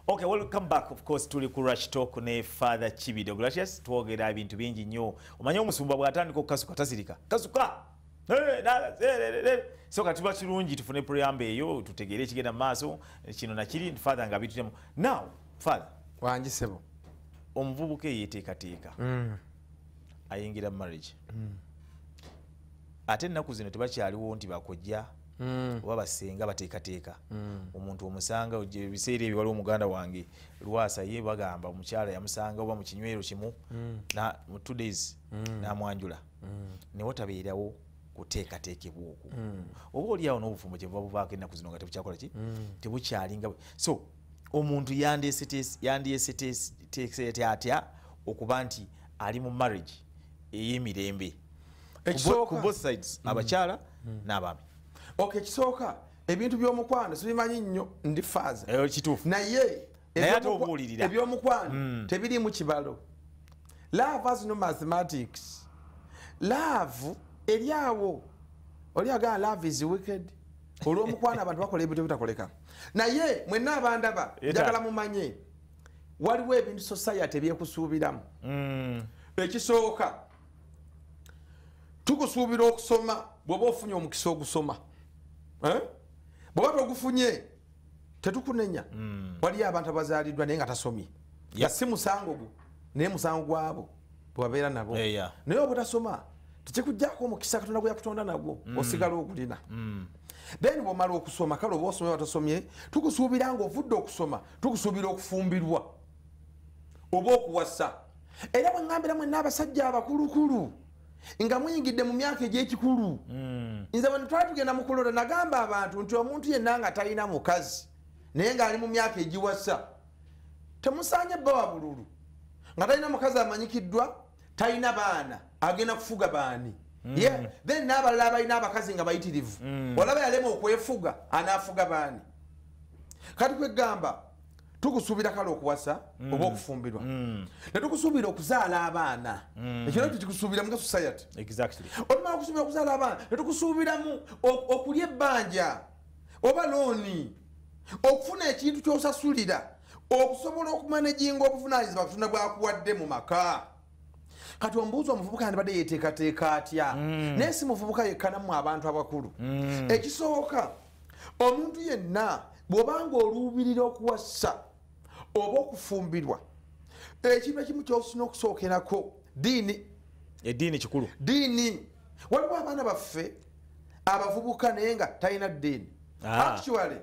Okay, welcome back. Of course, tuli ku Rush Talk ne Father Kiibi. Gracious, twogera ebintu bingi nnyo. Omanyi omusumba bw'atandika okukasuka tasirika. Kasuka! So katiba kirungi tufune preamble eyo tutegeere kigenda maaso kino na kiri Father nga bitutemu. Now, Father. Wanjisebo. Omuvubuka yeteekateeka. Ayingira marriage. Ate ennaku zino tebakyaliwo nti bakojja oba basenga bateekateeka. Omuntu omusanga ebiseera ebyo waliwo muganda wange Lwasa ye bagamba omukyala yamusanga oba mu kinywero kimu na mu 2 days n'amwanjula. Ne watabeerawo kuteekateekebwa okwo. Oba oliawo n'obufumbo kye buba buvaako ennaku zino nga tebukyakola ki? Tebukyalinga. So omuntu yandiyeeseteese atya okuba nti ali mu marriage ey'emirembe ku both sides, abakyala n'abaami. Okay, kisooka ebintu by'omukwano sibimanyi nnyo ndi faaza. Kituufu. Naye ate obuulirira ebyomukwano tebirimu kibalo. Love has no mathematics. Love eriawo. Oli agamba love is wicked. Olw'omukwano abantu bakola ebintu bitakoleka. Naye mwenna abandaba njagala mumanye waliwo ebintu society ebyekusuubiramu. Ekisooka tukusuubira okusoma bw'oba ofunye omukisa ogusoma. Bw'oba togufunye tetukunenya. Waliyo abantu abazaaliddwa naye nga tasomye. Si musango gwo naye musango gwabo bwebabeera nabo. Naye obutasoma tekikuggyako omukisa Katonda gwe yakutonda nagwo osigala ogulina. Then bw'omala okusoma kale oba osomye watasomye tukusuubira ng'ovudde okusoma tukusuubira okufumbirwa oba okuwasa. Era bwe ngambira mwenna abasajja abakulukulu nga muyingidde mu myaka egy'ekikulu. Nze bwe twali tugenda mu kulola nagamba abantu nti omuntu yenna nga talina mukazi naye ng'ali mu myaka egiwasa temusaanye bbawa bululu. Nga talina mukazi amanyikiddwa, talina baana, agenda kufuga baani. Then n'abalala abalina abakazi nga bayitirivu. Olaba yalema okwefuga anaafuga baani. Kati kwegamba tukusuubira kale okuwasa oba okufumbirwa. Netukusuubira okuzaala abaana. Ekyo tukikusuubira mu society. Exactly. Otumala okusuubira okuzaala abaana netukusuubiramu okulya ebbanja oba looni, okufuna ekintu ky'osasulira, okusobola okumanaginga obuvunaanyizibwa Katonda bw'akuwadde mu maka. Kati ombuuza omuvubuka yandibadde yeteekateeka atya? Naye si muvubuka yekkanamu abantu abakulu. Ekisooka omuntu yenna bw'obanga oluubirira okuwasa oba okufumbirwa ekintu ekimu ky'osina okusookerako diini. Eddiini kikulu. Diini. Waliwo abaana baffe abavubuka naye nga talina ddiini. Actually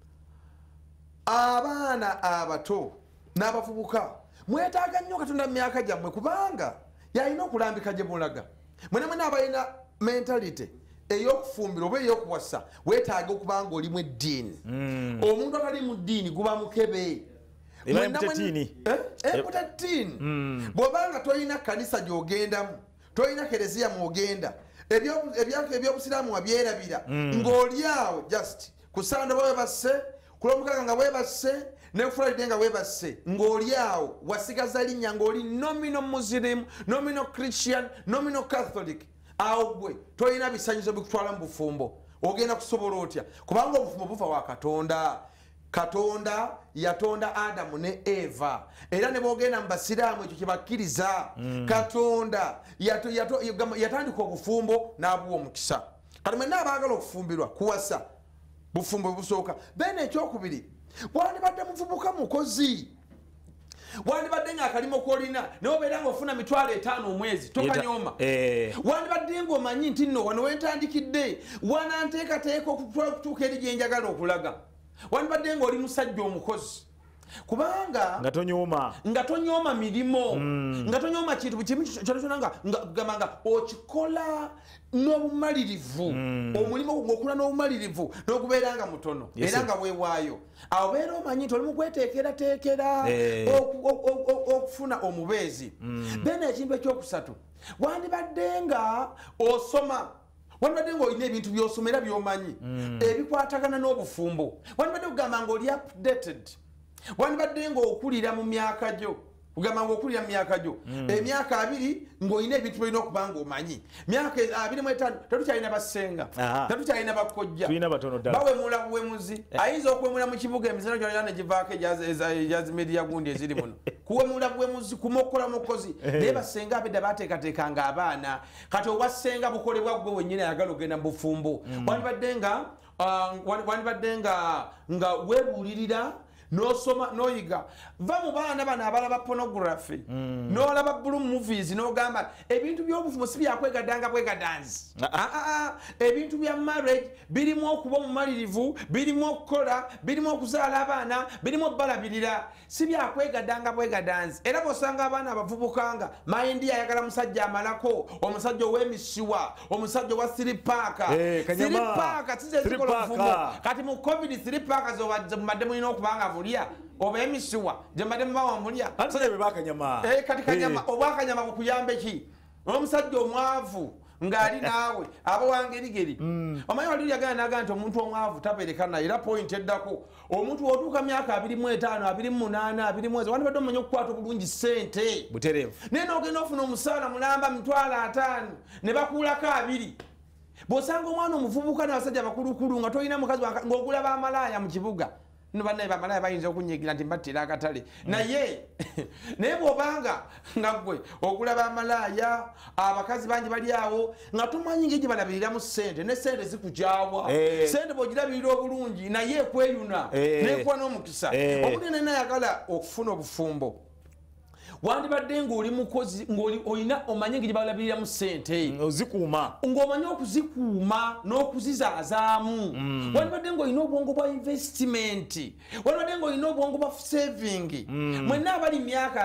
abaana abato n'abavubuka mwetaaga nnyo Katonda mu myaka gyammwe kubanga yalina okulambika gye mulaga. Mwena abalina mentality ey'okufumbira oba ey'okuwasa weetaaga okuba nga olimu eddiini. Omuntu atali mu ddiini guba mukebe. Emutatiini. Bw'obanga tolina kanisa gy'ogendamu, tolina kereziya mw'ogenda, ebyobusiraamu wabyerabira ng'oli awo just ku Sande bwe basse, ku Lwomukaaga nga weebasse, ne Friday nga weebasse, ng'oli awo wasigaza linnya ng'oli nominal Muslim, nominal Christian, nominal Catholic. Awo gwe tolina bisanyizo bikutwala mu bufumbo. Ogenda kusobola otya? Kubanga obufumbo buva wa Katonda. Katonda yatonda Adamu ne Eva. Era ne boogenda mu basiraamu ekyo kye bakkiriza. Katonda yatandika obufumbo n'abuwa omukisa. Kati mwenna abaagala okufumbirwa kuwasa bufumbo busooka. Then ekyokubiri wandibadde muvubuka mukozi. Wandibadde ng'akalimo k'olina naye obeera ng'ofuna $5,000 omwezi tokanyooma. Wandibadde ng'omanyi nti nno wano wentandikidde wananteekateeka okutuuka eri gye njagala okulaga. Wandibadde ng'oli musajja omukozi kubanga nga tonyooma mirimo, nga tonyooma kintu kimu kyonna nga gamba okikola n'obumalirivu. Omulimu ng'okula n'obumalirivu n'okubeera nga mutono era nga weewaayo. Awo beera omanyi nti oli mu kweteekerateekera okufuna omubeezi. Then ekintu ekyokusatu wandibadde nga osoma. Wandibadde ng'olina ebintu by'osomera by'omanyi ebikwatagana n'obufumbo. Wandibadde kugamba ng'oli updated. Wandibadde ng'okulira mu myaka gyo. kugamba ng'okulira mu myaka gyo emyaka 2 ng'olina ebintu byolina okuba ng'omanyi myaka 25 tetukyalina bassenga tetukyalina bakojja bawemula buwemuzi ayinza okuwemula mu kibuga emizano gyonna ne givaako ejazimedia gundi eziri muno kuwemula buwemuzi kumokola mukozi naye bassenga abedda bateekateekanga abaana kati obwassenga bukolebwa gwe wennyini ayagala ogenda mu bufumbo wandibadde nga weebuulirira nosoma noyiga va mu baana bano abalaba pornography nolaba blue movies nogamba ebintu by'obufumbo si byakwegaddanga bwegadanzi ebintu bya marriage birimu okuba omumalirivu birimu okukola birimu okuzaala abaana birimu obalabirira si byakwegaddanga bwegadanzi era bwosanga abaana abavubukanga mayindi ayagala musajja amalako omusajja ow'emisiwa omusajja owa siripaaka siripaaka tizezikola obufumbo kati mu covid siripaaka zomadde mulina okubanga oba emisiwa gyembadde mubawa mulya kati kanyama obwakanyama bukuyambe ki omusajja omwavu ng'ali naawe aba wangerigeri omanyi wali yagana naga nti omuntu omwavu tabeereka naye era point eddako omuntu wotuuka myaka 25 28 20 wandibadde omanya okukwata obulungi ssente butereevu naye n'ogenda ofuna omusaala mulamba mitwalo 5 ne bakuulako 2 bw'osanga omwana omuvubuka n'abasajja abakulukulu nga tolina mukazi ng'ogula bamalaaya mu kibuga nubanaye bamalaya bayinza okunyigira nti mbattira akatale naye bw'obanga nga gwe okulaba amalaya abakazi bangi bali awo nga tumanyi ng'egye balabiriramu ssente ne ssente zikujaawa ssente bw'ogirabirira obulungi naye ekweyuna n'ekuwa n'omukisa omunene nayagala okufuna obufumbo wandibadde ng'oli mukozi ng'olina omanye ng'egye balabiriramu ssente ozikuuma ng'omanye okuzikuuma n'okuzizaazaamu wandibadde ng'olina obwongo bwa investment wandibadde ng'olina obwongo bwa saving mwenna abali myaka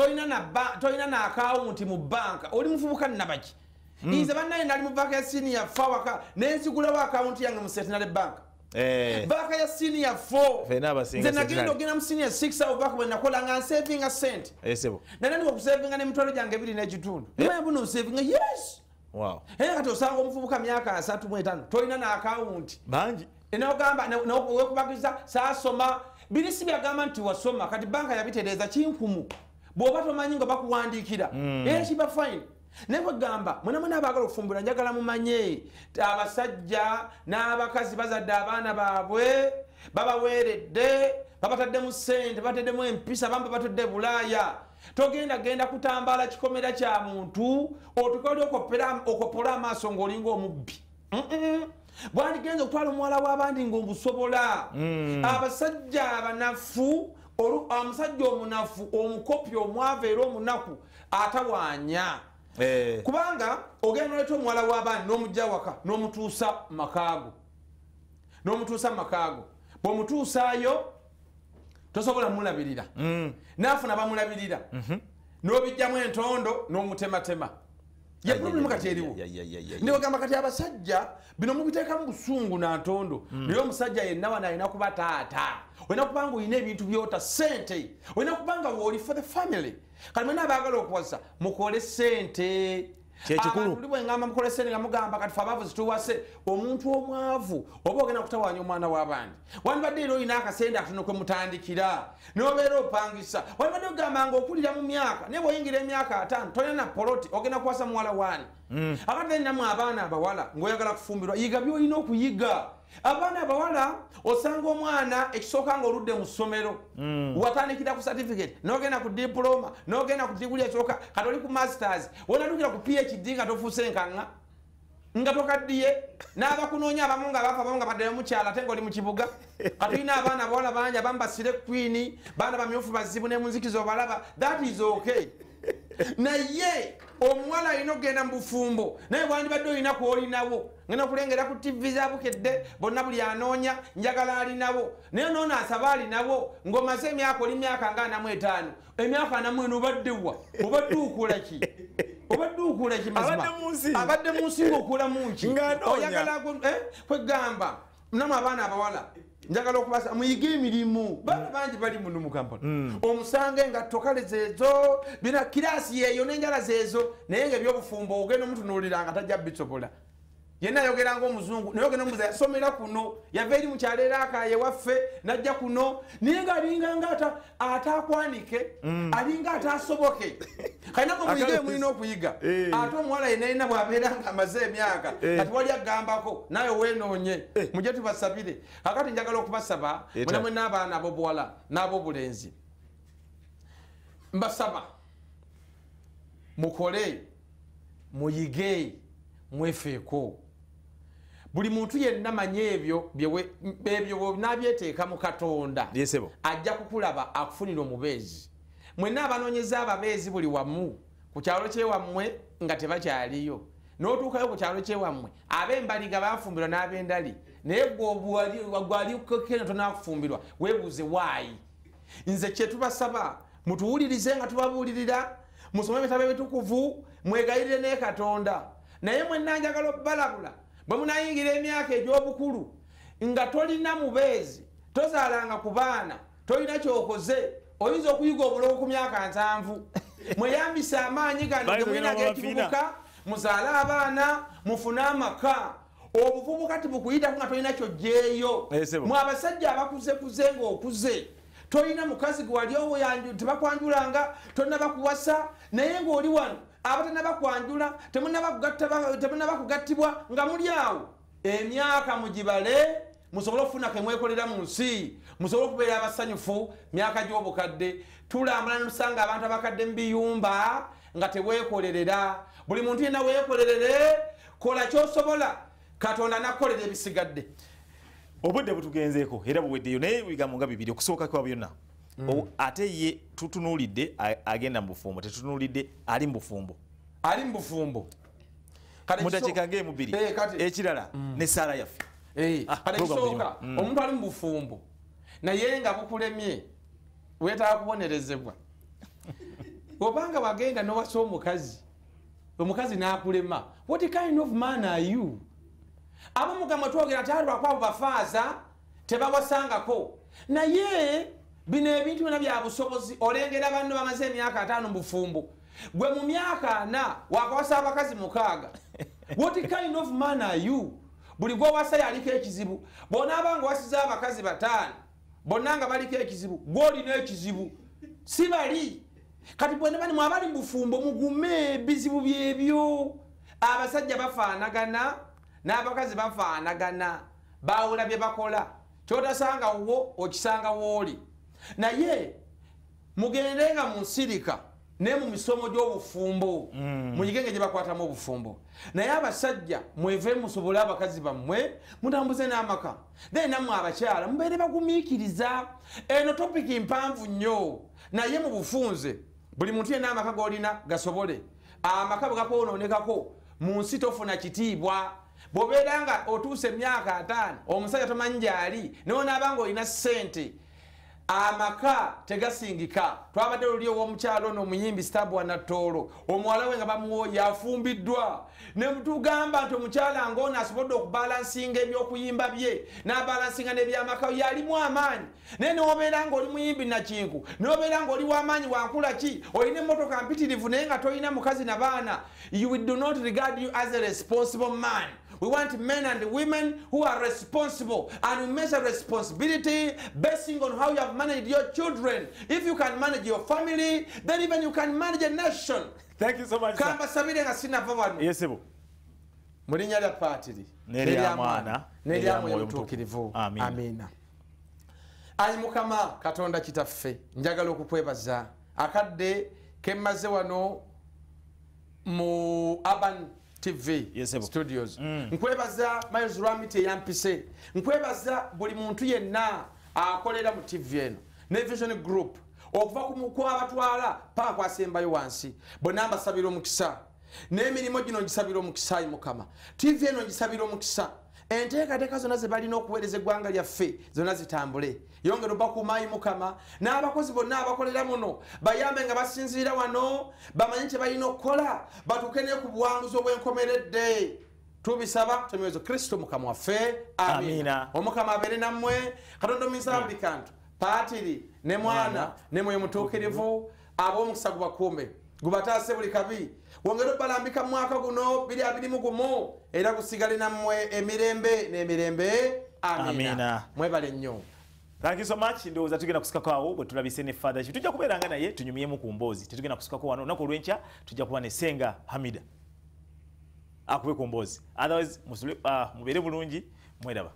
3 tolina na akawunti mu banka oli muvubuka nnabaki nze bannaye nali mu banka ya senior fawaka nenzigulawo akawunti yange mu Centenary Bank baka ya senior 4 nze nagenda ogenda mu senior 6 awo baka bwe nakola nga nsaving a cent nana ndi okusavinga n'emitwalo gyange 2 n'ekitundu naye buno nsavinga yes era kati osanga omuvubuka myaka 3 mu 5 tolina na akawunti bangi enogamba wekubagiza saasoma birisi byagamba nti wasoma kati banka yabitereeza kinkumu bw'oba tomanyi nga bakuwandiikira era kiba fine naye bwegamba mwenamwena abaagala okufumbula njagala mumanye abasajja n'abakazi bazadde abaana baabwe babaweeredde babataddemu ssente bataddemu empisa bamba batudde bulaaya togenda kutambala kikomera kya muntu otukoli okopola amaaso ng'olinga omubbi bwandigenza okutwala omuwala w'abandi ng'obusobola abasajja abanafu omusajja omunafu omukopi omwavu era omunaku atawaanya kubanga ogenda noleta omuwala w'abaana n'omujja waka n'omutuusa makaago bw'omutuusaayo tosobola mulabirira naafuna bamulabirira n'obijjamu entondo n'omutematema ye problemu kati eriwo ndiwagamba kati abasajja bino mubiteekamu busungu na ntondo naye omusajja yenna wano alina kuba taata olina kubanga olina ebintu byota ssente olina kubanga wooli for the family kati mwena abaagala okuwasa mukole ssente kyekikulu bwengamba mukole ssente nga mugamba kati fe abaavu zituwase omuntu omwavu oba ogenda kutawaanya omwana w'abandi wandibadde era olina akasente akatono kwe mutandikira n'obeera opangisa wandibadde ogamba nga okulira mu myaka naye bw'oyingira emyaka 5 tolina na poloti ogenda kuwasa muwala waani akati alinamu abaana abawala ng'oyagala kufumbirwa yiga by'olina okuyiga abaana abawala osanga omwana ekisooka nga oludde mu ssomero watandikira ku certificate n'ogenda ku diploma n'ogenda ku diguli ekyoka kati oli ku masters wonadukira ku phd nga tofuuse enkaŋŋa nga tokaddiye n'abakunoonya abamu nga bafa abamu nga baddeyo mukyala ate ng'oli mu kibuga kati olina abaana abawala bangi abamu basire queen baana bamyufu bazibu ne munzikiza obalaba that is okay naye omuwala alina okugenda mu bufumbo naye bwandibadde olina kwolinawo ngenda kulengera ku tv zabukedde bonna buli anoonya njagala alinawo naye noono asaba alinawo ng'omaze emyaka oli myaka nga 45 emyaka 40 obaddewa obadde ukulaki mazima abadde mu nsi ng'okulamu ki oyagala kwegamba namu abaana abawala njagala okubasa muyige emirimu baana bangi bali muno mu kampala omusange nga tokale zeezo bina kirasi yeeyo n'enjala zeezo naye nga ebyobufumbo ogenda omutunuulira nga tajja bisobola yenna ayogeranga omuzungu naye ogenda omubuuza yasomera kuno yava eri mukyalo era akaye waffe najja kuno naye ng'alinganga ataakwanike alinga ataasoboke kalinako muyige mulina okuyiga ate omuwala yenna yenna bw'abeera nga amaze emyaka kati wali agambako naye weenoonye mujje tubasabire kakati njagala okubasaba mwenamwe n'abaana ab'obuwala n'ab'obulenzi mbasaba mukole muyige mwefeeko buli muntu yenna manye ebyo nabyeteeka mu Katonda ajja kukulaba akufunira omubeezi mwenna abanoonyeza ababeezi buli wamu ku kyalo kyewammwe nga tebakyaliyo n'otuukayo ku kyalo kyewammwe ab'embaliga bafumbirwa n'ab'endali naye gwali keno tonakufumbirwa weebuuze waayi nze kyetubasaba mutuwulirize nga tubabuulirira musome ebitabo ebitukuvu mwegayirire ne Katonda naye mwenna njagala okubalabula bwe munayingira emyaka egy'obukulu nga tolina mubeezi tozaalanga ku baana tolina kyokoze oyinza okuyiga obulogo ku myaka 7 mweyambise amaanyi gano gemwinaga ekivubuka muzaale abaana mufune amaka obuvubu kati bukuyitako nga tolina kyojjeeyo mwe abasajja abakuzekuze ng'okuze tolina mukazi gwe wali tebakwanjulanga tolina bakuwasa naye ng'oli wano abatanabakwanjula temunabakugattibwa nga muli awo emyaka mugibale musobole okufuna kemwekolera mu nsi musobole okubeera abasanyufu myaka gy'obukadde tulambula netusanga abantu abakadde mu biyumba nga teweekolerera buli muntu yenna weekolerere kola kyosobola Katonda nakolera ebisigadde obudde butugenzeeko era buweddeyo naye bigambo nga bibiri okusooka kwa byonna ate ye tutunuulidde agenda mu bufumbo tetutunuulidde ali mu bufumbo mudakiika ng'emubiri ekirala ne saala yaffe kisooka omuntu ali mu bufumbo naye nga bukulemye weetaaga kubonerezebwa obanga wagenda nowasa omukazi n'akulema what kind of man are you abamugamba twogera talwako abo bafaaza tebawasangako naye bino ebintu byonna bya busobozi olengera banno bamaze emyaka 5 mu bufumbo gwe mu myaka 4 wakawasa abakazi 6 what kind of man are you buli gwowasa yaliko ekizibu bonaaba nga wasize abakazi 5 bonna nga baliko ekizibu gwolina ekizibu si bali kati bwena bani mwabali mu bufumbo mugume bizibu byebyo abasajja bafaanagana n'abakazi bafaanagana bawula bye bakola kyotasanga wo okisanga wooli naye mugendenga mu nsirika ne mu misomo gy'obufumbo muyigenge gye bakwatamu obufumbo naye abasajja mweve musobole abakazi bammwe mutambuze n'amaka then nammwe abakyala mubeere bagumiikiriza eno topiki mpanvu nnyo naye mu bufunze buli muntu yenna amaka g'olina gasobole amaka bwe gakwonoonekako mu nsi tofuna kitiibwa bw'obeera nga otuuse emyaka 5 omusajja tomanyi gy'ali newonaabanga olina ssente amaka tegasingika twabadde luli ow'omukyalo ono omuyimbi Stabwa Natolo omuwala we nga bamuwoye afumbiddwa ne mutugamba nti omukyala ng'ono asobodde okubalansinga ebyokuyimba bye n'abalansinga n'ebyamaka yalimu amaanyi naye newobeera ng'oli muyimbi nakinku newobeera ng'oli w'amaanyi wankula ki olina emmotoka mpitirivu naye nga tolina mukazi na baana you do not regard you as a responsible man. We want men and women who are responsible, and we measure responsibility basing on how you have managed your children. If you can manage your family, then even you can manage a nation. Thank you so much. Kamba sabire nga sina vavano. Yes, sebo. Mulinya lya patiri. Nelia mwana. Nelia mwana mtukirivu. Amina. Ayi Mukama Katonda kitaffe njagala okukwebaza akadde kemmaze wano mu Urban TV studios. Nkwebaza Miles Ramite yampise. Nkwebaza buli muntu yenna akolera mu TV eno. Ne Vision Group okuva ku abatwala paka kwasembayo wansi. Bonamba sabira omukisa. N'emirimu gino ngisabira omukisa Mukama. TV eno ngisabira omukisa. Enteekateeka zonna ze balina okuweereza eggwanga lyaffe zonna zitambule. Yongera obakuumayi Mukama n'abakozi bonna abakolera muno bayambe nga basinziira wano bamanyi kye balina okukola batuuke ne ku buwanguzi obwenkomeredde. Tubisaba tumwezo Kristo Mukama waffe. Amina. Omukama abeere nammwe. Katonda ominsaba buli kantu. Paatiri ne mwana ne mwoyo mutuukirivu ab'omukisa gubakuume. gubataase buli kabi wongere balambika mwaka guno 2021 era kusigale nammwe emirembe n'emirembe amina mwebale nnyo. Thank you so much. Ndowooza tugenda kusukako awo bwe tulabise ne father chi tujja kubeeranga naye tunyumyemu ku mboozi tetugenda kusukako wano olunaku olw'enkya tujja kuba ne Senga Hamida akube ku mboozi otherwise mubeere bulungi mweraba.